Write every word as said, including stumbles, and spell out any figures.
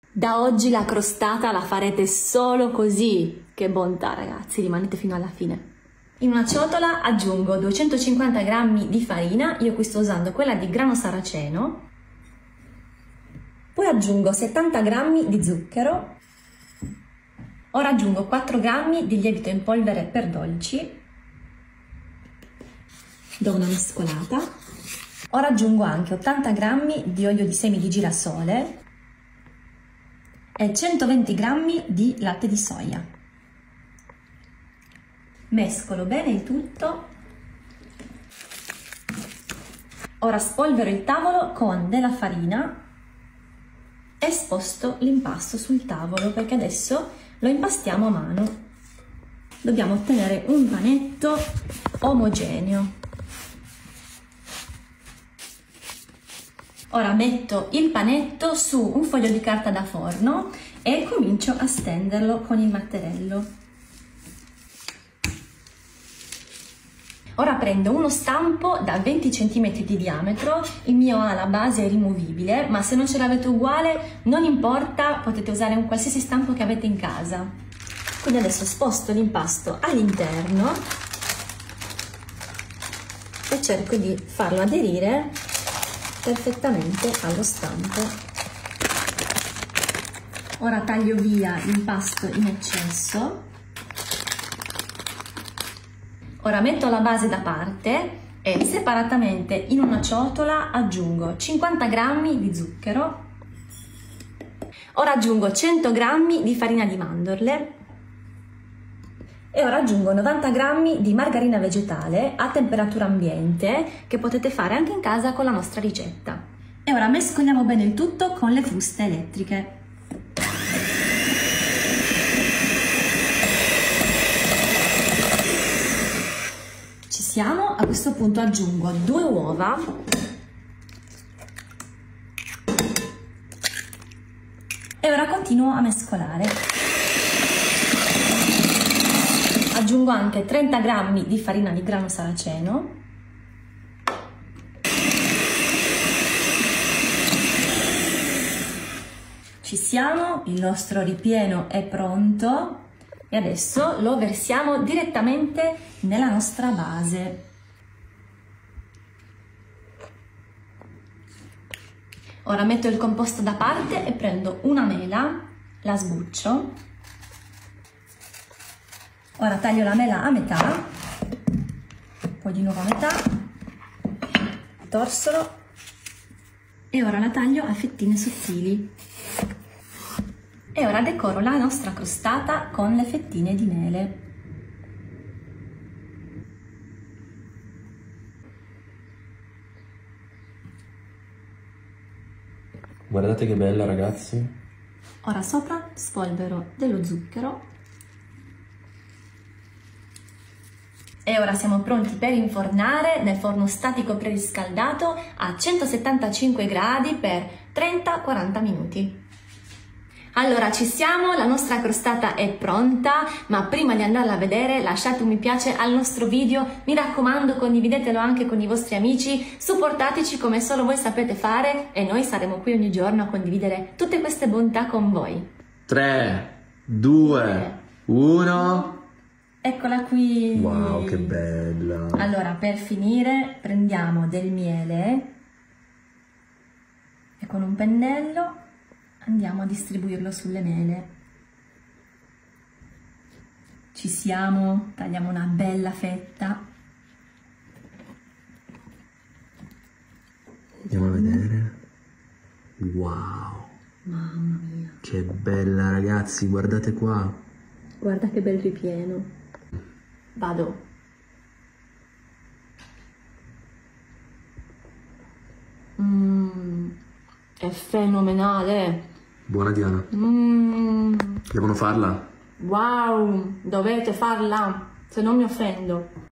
Da oggi la crostata la farete solo così. Che bontà, ragazzi, rimanete fino alla fine. In una ciotola aggiungo duecentocinquanta grammi di farina, io qui sto usando quella di grano saraceno, poi aggiungo settanta grammi di zucchero, ora aggiungo quattro grammi di lievito in polvere per dolci, do una mescolata, ora aggiungo anche ottanta grammi di olio di semi di girasole e centoventi grammi di latte di soia. Mescolo bene il tutto. Ora spolvero il tavolo con della farina e sposto l'impasto sul tavolo perché adesso lo impastiamo a mano. Dobbiamo ottenere un panetto omogeneo. Ora metto il panetto su un foglio di carta da forno e comincio a stenderlo con il mattarello. Ora prendo uno stampo da venti centimetri di diametro, il mio ha la base rimovibile, ma se non ce l'avete uguale non importa, potete usare un qualsiasi stampo che avete in casa. Quindi adesso sposto l'impasto all'interno e cerco di farlo aderire perfettamente allo stampo. Ora taglio via l'impasto in eccesso. Ora metto la base da parte e separatamente in una ciotola aggiungo cinquanta grammi di zucchero. Ora aggiungo cento grammi di farina di mandorle e ora aggiungo novanta grammi di margarina vegetale a temperatura ambiente che potete fare anche in casa con la nostra ricetta. E ora mescoliamo bene il tutto con le fruste elettriche. Siamo, a questo punto aggiungo due uova e ora continuo a mescolare. Aggiungo anche trenta grammi di farina di grano saraceno ci siamo, il nostro ripieno è pronto. E adesso lo versiamo direttamente nella nostra base. Ora metto il composto da parte e prendo una mela, la sbuccio. Ora taglio la mela a metà, poi di nuovo a metà, torsolo e ora la taglio a fettine sottili. E ora decoro la nostra crostata con le fettine di mele. Guardate che bella, ragazzi. Ora sopra spolvero dello zucchero. E ora siamo pronti per infornare nel forno statico preriscaldato a centosettantacinque gradi per trenta quaranta minuti. Allora ci siamo, la nostra crostata è pronta, ma prima di andarla a vedere lasciate un mi piace al nostro video, mi raccomando condividetelo anche con i vostri amici, supportateci come solo voi sapete fare e noi saremo qui ogni giorno a condividere tutte queste bontà con voi. tre, due, uno. Eccola qui! Wow, che bella! Allora, per finire prendiamo del miele e con un pennello andiamo a distribuirlo sulle mele. Ci siamo, tagliamo una bella fetta. Andiamo a vedere. Wow! Mamma mia! Che bella, ragazzi, guardate qua! Guarda che bel ripieno. Vado. Mmm, è fenomenale. Buona, Diana. Mmm, Devono farla? wow, dovete farla, se non mi offendo.